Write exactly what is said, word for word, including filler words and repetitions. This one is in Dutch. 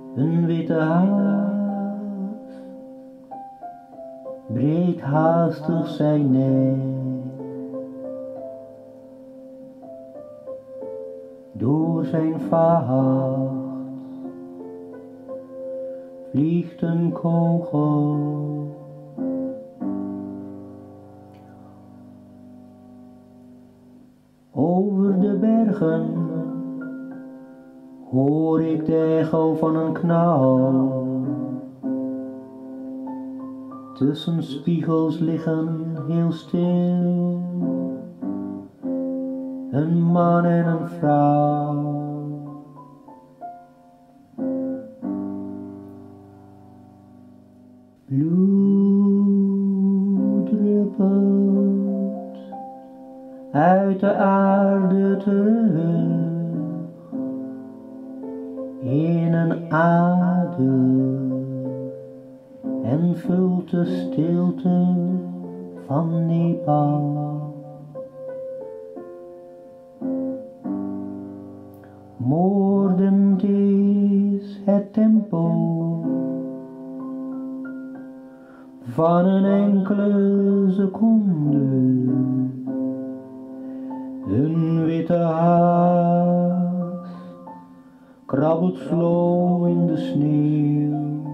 Een witte haas breekt haastig zijn nek. Door zijn vacht vliegt een kogel. Over de bergen hoor ik de echo van een knal. Tussen spiegels liggen heel stil een man en een vrouw. Bloed druppelt uit de aarde terug in een adem en vult de stilte van Nepal. Moordend is het tempo van een enkele seconde. Een witte haas krabbelt slow in de sneeuw.